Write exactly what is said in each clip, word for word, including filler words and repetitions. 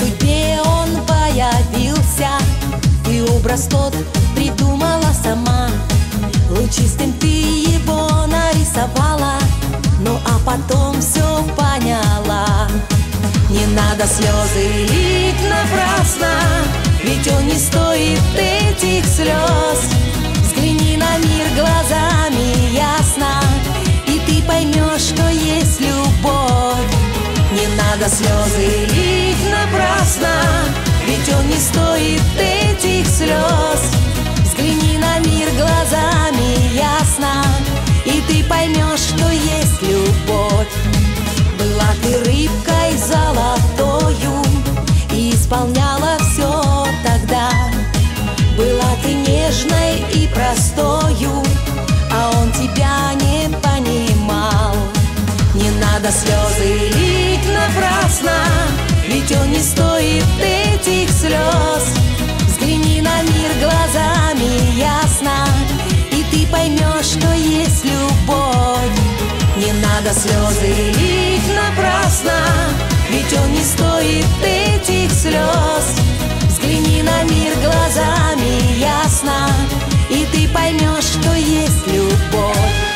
судьбе он появился, и образ тот придумала сама. Лучистым ты его нарисовала, ну а потом все поняла. Не надо слезы лить напрасно, ведь он не стоит этих слез. Взгляни на мир глазами ясно, и ты поймешь, что есть любовь. Не надо слезы лить напрасно, ведь он не стоит этих слез. Взгляни на мир глазами ясно, и ты поймешь, что есть любовь. Была ты рыбкой золотою и исполняла все тогда. Была ты нежной и простою, а он тебя не понимал. Не надо слезы лить напрасно, ведь он не стоит этих слез. Взгляни на мир глазами ясно, и ты поймешь, что есть любовь. Не надо слезы лить напрасно, ведь он не стоит этих слез. Взгляни на мир глазами ясно, и ты поймешь, что есть любовь.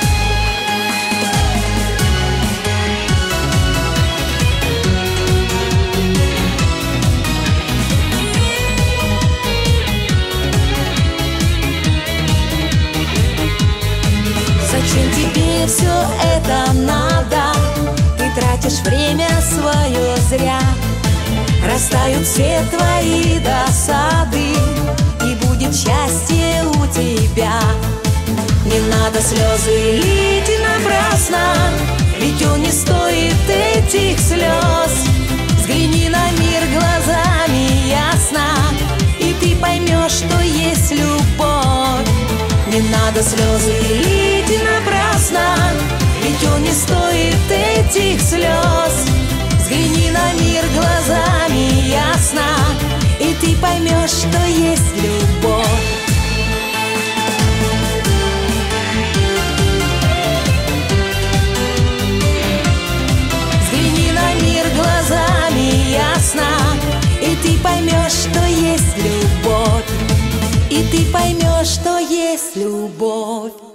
Зачем тебе все это надо? Ты тратишь время свое зря. Растают все твои досады, и будет счастье у тебя. Не надо слезы лить напрасно, ведь он не стоит этих слез. Взгляни на мир глазами ясно, и ты поймешь, что есть любовь. Не надо слезы лить напрасно, ведь он не стоит этих слез. Взгляни на мир глазами ясно, и ты поймешь, что есть любовь. Взгляни на мир глазами ясно, и ты поймешь, что есть любовь. И ты поймешь, что есть любовь.